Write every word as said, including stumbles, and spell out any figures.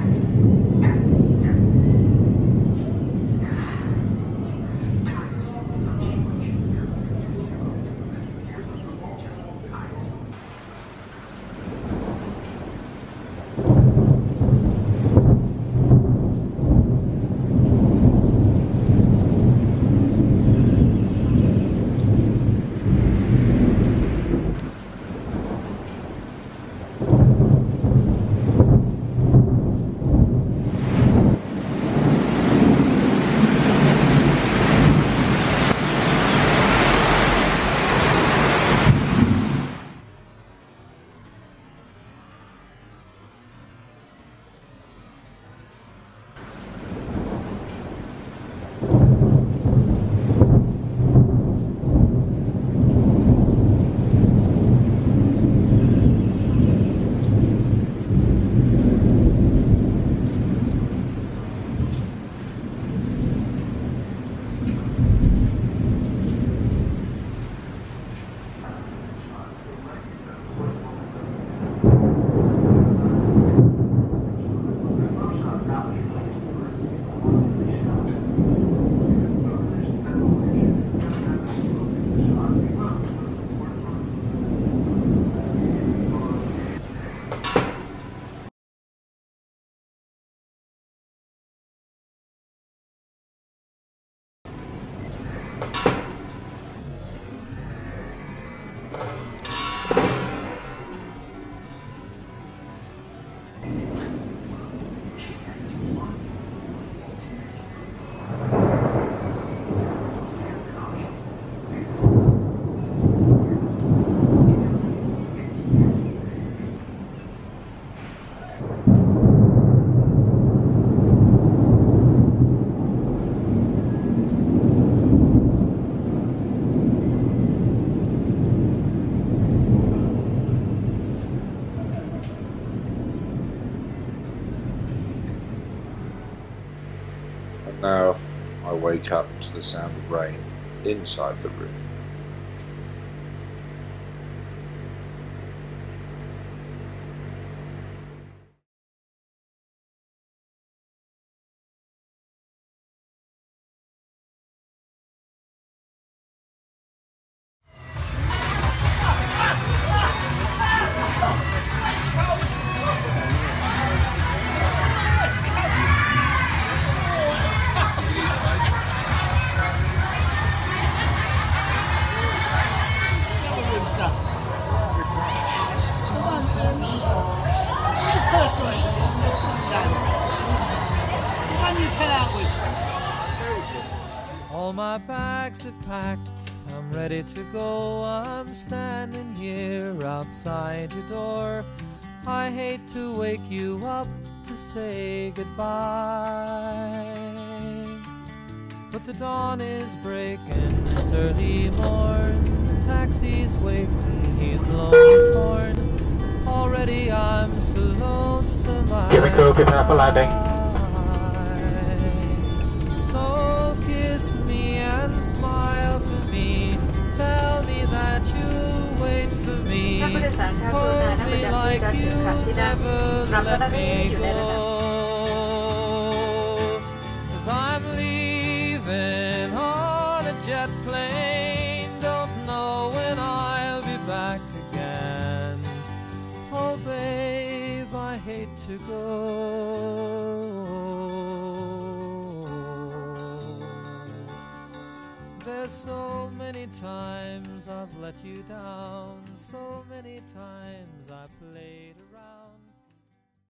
Now I wake up to the sound of rain inside the room. All my bags are packed, I'm ready to go. I'm standing here outside your door. I hate to wake you up to say goodbye, but the dawn is breaking, it's early morn. The taxi's waiting, he's blown his horn. Already I'm so lonesome. Here we go, prepare for landing. So kiss me and smile for me. Tell me that you'll wait for me. Hold me like you'll never let me go. 'Cause I'm leaving on a jet plane. Don't know when I'll be back again. Oh babe, I hate to go. There's so many times I've let you down, so many times I played around.